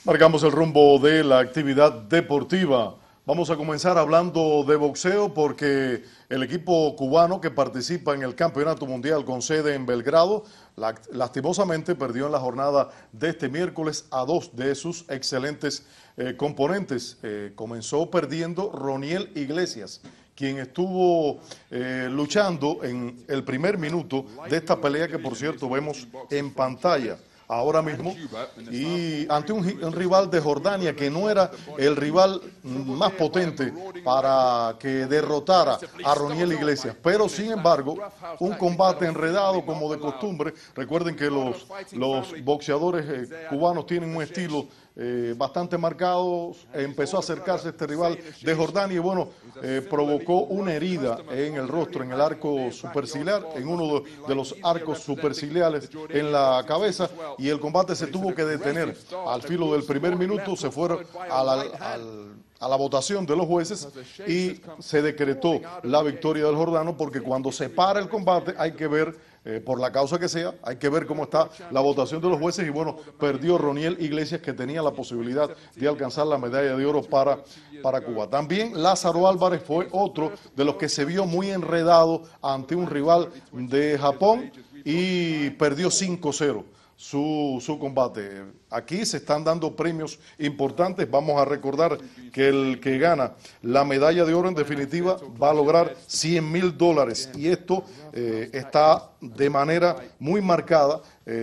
Marcamos el rumbo de la actividad deportiva. Vamos a comenzar hablando de boxeo porque el equipo cubano que participa en el Campeonato Mundial con sede en Belgrado, lastimosamente perdió en la jornada de este miércoles a dos de sus excelentes componentes. Comenzó perdiendo Roniel Iglesias, quien estuvo luchando en el primer minuto de esta pelea que, por cierto, vemos en pantalla ahora mismo, y ante un rival de Jordania que no era el rival más potente para que derrotara a Roniel Iglesias, pero sin embargo un combate enredado como de costumbre. Recuerden que los boxeadores cubanos tienen un estilo bastante marcado. Empezó a acercarse este rival de Jordania y bueno, provocó una herida en el rostro, en el arco superciliar, en uno de los arcos superciliares en la cabeza, y el combate se tuvo que detener. Al filo del primer minuto se fueron a la votación de los jueces y se decretó la victoria del jordano, porque cuando se para el combate hay que ver, por la causa que sea, hay que ver cómo está la votación de los jueces, y bueno, perdió Roniel Iglesias, que tenía la posibilidad de alcanzar la medalla de oro para Cuba. También Lázaro Álvarez fue otro de los que se vio muy enredado ante un rival de Japón y perdió 5-0. Su combate. Aquí se están dando premios importantes. Vamos a recordar que el que gana la medalla de oro en definitiva va a lograr $100,000, y esto está de manera muy marcada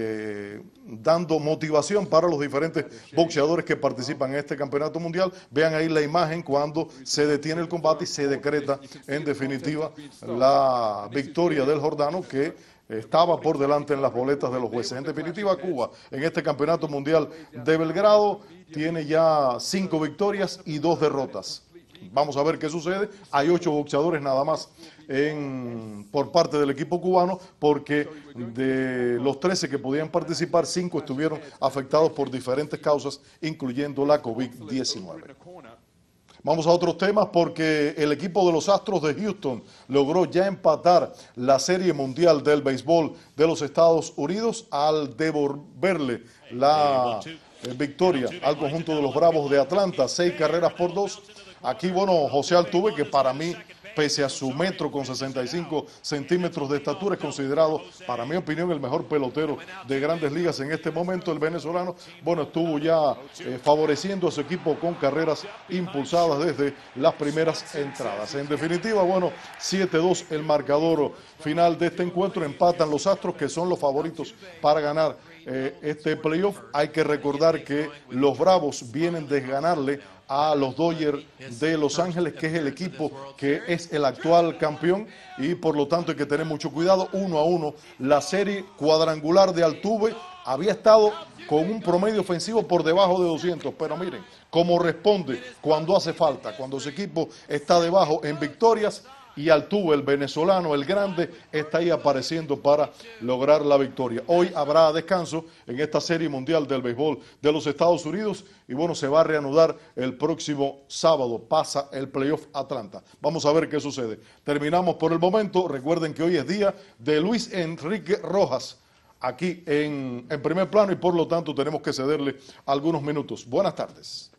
dando motivación para los diferentes boxeadores que participan en este campeonato mundial. Vean ahí la imagen cuando se detiene el combate y se decreta en definitiva la victoria del jordano, que estaba por delante en las boletas de los jueces. En definitiva, Cuba en este campeonato mundial de Belgrado tiene ya 5 victorias y 2 derrotas. Vamos a ver qué sucede. Hay 8 boxeadores nada más por parte del equipo cubano, porque de los 13 que podían participar, 5 estuvieron afectados por diferentes causas, incluyendo la COVID-19. Vamos a otros temas, porque el equipo de los Astros de Houston logró ya empatar la Serie Mundial del Béisbol de los Estados Unidos al devolverle la victoria al conjunto de los Bravos de Atlanta, 6-2. Aquí, bueno, José Altuve, que para mí, pese a su 1,65 m de estatura, es considerado, para mi opinión, el mejor pelotero de Grandes Ligas en este momento. El venezolano, bueno, estuvo ya favoreciendo a su equipo con carreras impulsadas desde las primeras entradas. En definitiva, bueno, 7-2 el marcador final de este encuentro. Empatan los Astros, que son los favoritos para ganar este playoff. Hay que recordar que los Bravos vienen de ganarle a los Dodgers de Los Ángeles, que es el equipo que es el actual campeón, y por lo tanto hay que tener mucho cuidado. 1-1 la serie. Cuadrangular de Altuve, había estado con un promedio ofensivo por debajo de 200, pero miren cómo responde cuando hace falta, cuando su equipo está debajo en victorias, y Altuve, el venezolano, el grande, está ahí apareciendo para lograr la victoria. Hoy habrá descanso en esta Serie Mundial del Béisbol de los Estados Unidos, y bueno, se va a reanudar el próximo sábado. Pasa el playoff Atlanta. Vamos a ver qué sucede. Terminamos por el momento. Recuerden que hoy es día de Luis Enrique Rojas aquí en primer plano, y por lo tanto tenemos que cederle algunos minutos. Buenas tardes.